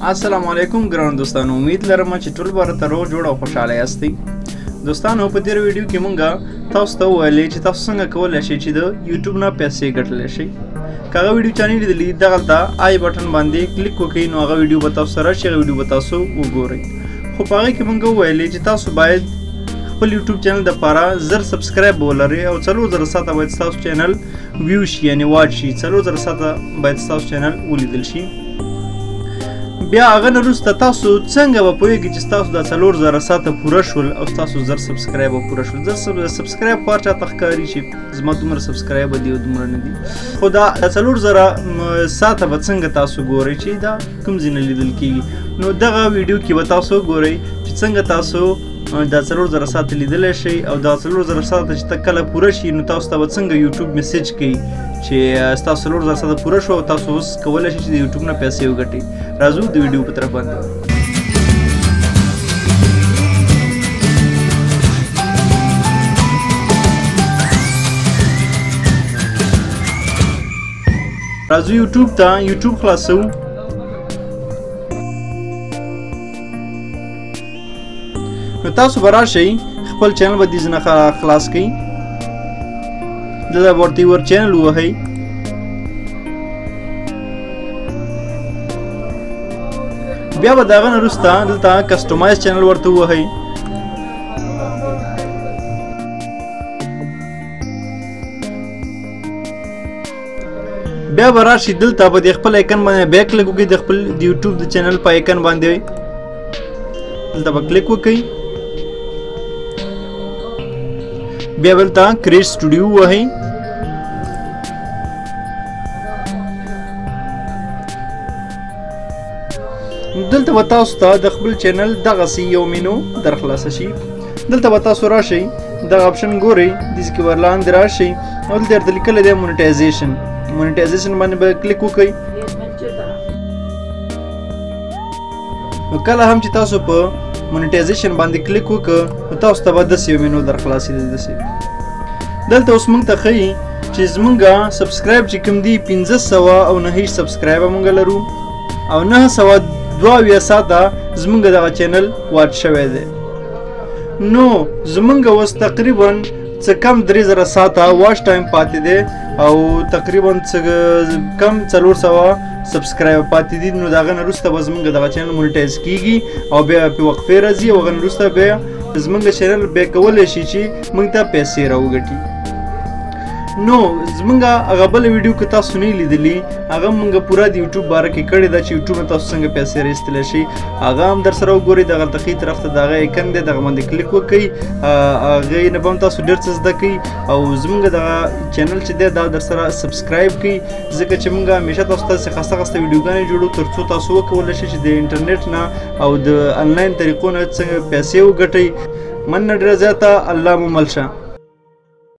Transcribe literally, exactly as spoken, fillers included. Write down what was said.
السلام علیکم ګران دوستانو، امید لرم چې ټول به راته روغ جوړ او خوشحاله یاستئ. دوستانو په تېر ویډیو کې مونږ تاسو ته وویلې چې تاسو څنګه کولی شئ چې د یوټیوب نه پیسې ګټلی شئ. که هغه ویډیو چا نه لیدلي دغلته آی بټن باندې کلیک وکړئ نو هغه ویډیو به تاسو سره راشي، هغه ویډیو به تاسو وګورئ. خو په هغې کې مونږ وویلې چې تاسو باید خپل یوټیوب چینل دپاره زر سبسکرایب ولرئ او څلور زره ساعته باید ستاسو چینل ویو شي، یعنې واچ شي. څلور زره ساعته باید ستاسو چینل ولیدل شي. بیا هغه نه وروسته تاسو څنګه به پوهېږئ چې ستاسو دا څلور زره ساعته پوره شول او ستاسو زر سبسکرایب به پوره شول. زر سبسکرایب خو هر چاته ښکاري چې زما دومره سبسکرایب دي او دومره نه دي، خو دا څلور زره ساعته به څنګه تاسو ګورئ چې دا کوم ځای نه لیدل کېږي. نو دغه ویډیو کې به تاسو ګورئ چې څنګه تاسو دا څلور زره ساعته لیدلی شئ او دا څلور زره ساعته چې کله پوره شي نو تاسو ته به څنګه یوټیوب میسیج کوي چې ستاسو څلور زره ساعته پوره شو او تاسو اوس کولی شئ چې د یوټیوب نه پیسې وګټئ. راځو د ویډیو په طرف باندې. راځو یوټیوب ته یوټیوب خلاصو. نو تاسو به راشئ خپل چینل به دې نه خلاص کړئ، دلته ورته ور چینل ووهئ. بیا به د هغه نه وروسته دلته کسټمایز چینل ورته ووهئ. بیا به راشئ دلته به د خپل ایکن باندې بیا کلیک وکړئ، د خپل د یوټیوب د چینل په ایکن باندې دلته به کلیک وکړئ. بیا به دلته کریټ سټوډیو ووهئ. دلته به تاسو ته د خپل چینل دغسې یو مینو در خلاصه شي. دلته به تاسو راشئ، دغه اپشن ګورئ، داسې کې ور لاندې راشئ او دلته درته لیکلی دی مونیټایزیشن. مونیټایزیشن باندې به کلیک وکړئ. نو کله هم چې تاسو په مونیټایزیشن باندې کلیک وکړه نو تاسو ته به داسې یو مینو در خلاصېږي. داسې دلته اوس موږ ته ښیي چې زموږ سبسکرایب چې کوم دي پنځه سوه او نهه سبسکرایبه موږ لرو او نهه سوه دوه اویا ساعته زموږ دغه چینل واچ شوی دی. نو زموږ اوس تقریبا څه کم درې زره ساعته واچ ټایم پاتې دی او تقریبا څه کم څلور سوه سبسکرایب پاتې دي. نو د هغه نه وروسته به زموږ دغه چینل مونیټایز کېږي او بیا پې وقفې راځي او هغه نه وروسته بیا زموږ چینل بیا کولی شي چې موږ ته پیسې راوګټي. نو زموږ هغه بله ویډیو که تاسو نه لیدلي هغه موږ پوره د یوټیوب باره کې کړې ده چې یوټیوب نه تاسو څنګه پیسې راایستلی شئ. هغه هم در سره وګورئ. دغلته ښي طرف ته د هغه ایکن دی، دغه باندې کلیک وکړئ. هغې نه به هم تاسو ډېر څه زده کوئ او زموږ دغه چینل چې دی دا در سره سبسکرایب کړئ، ځکه چې موږ همیشه تاسو ته خسته خسته ویډیوګانې جوړو تر څو تاسو وکولی شئ چې د انټرنیټ نه او د انلاین طریقو نه څنګه پیسې وګټئ. مننه ډېره زیاته. الله مو مل شه.